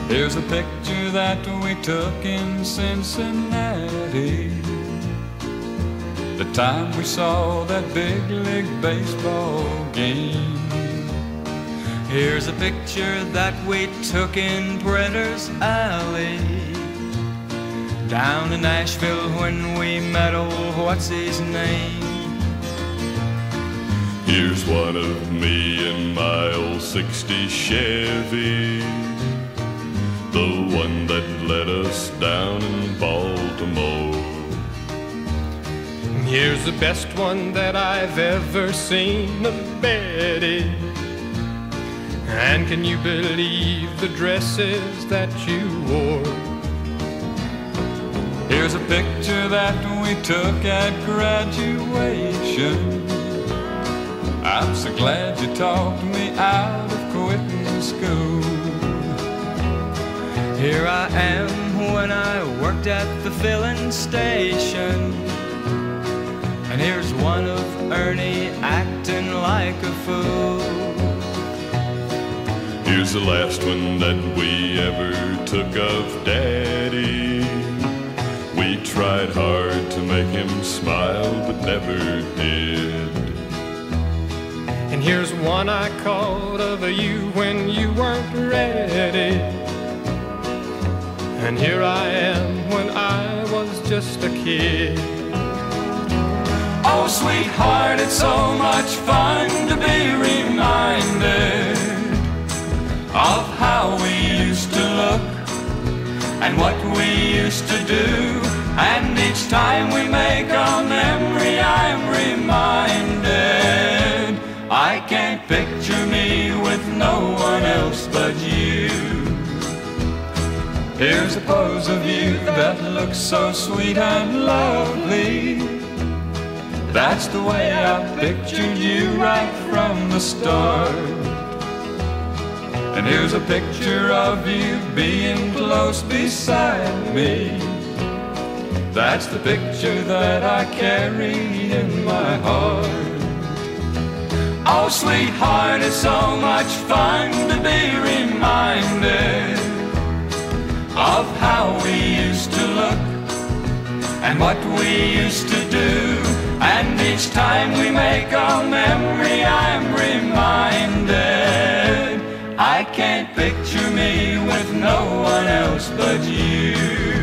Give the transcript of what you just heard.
Here's a picture that we took in Cincinnati, the time we saw that big league baseball game. Here's a picture that we took in Printer's Alley, down in Nashville when we met old what's-his-name. Here's one of me in my old '60 Chevy, the one that let us down in Baltimore. Here's the best one that I've ever seen of Betty. And can you believe the dresses that you wore? Here's a picture that we took at graduation. I'm so glad you talked me out of quitting school. Here I am when I worked at the filling station, and here's one of Ernie acting like a fool. Here's the last one that we ever took of Daddy. We tried hard to make him smile, but never did. And here's one I caught of you when you weren't ready. And here I am when I was just a kid. Oh, sweetheart, it's so much fun to be reminded of how we used to look and what we used to do. And each time we make a memory, I'm reminded I can't picture me with no one else but you. Here's a pose of you that looks so sweet and lovely. That's the way I pictured you right from the start. And here's a picture of you being close beside me. That's the picture that I carry in my heart. Oh, sweetheart, it's so much fun to be reminded of how we used to look and what we used to do. And each time we make a memory, I'm reminded I can't picture me with no one else but you.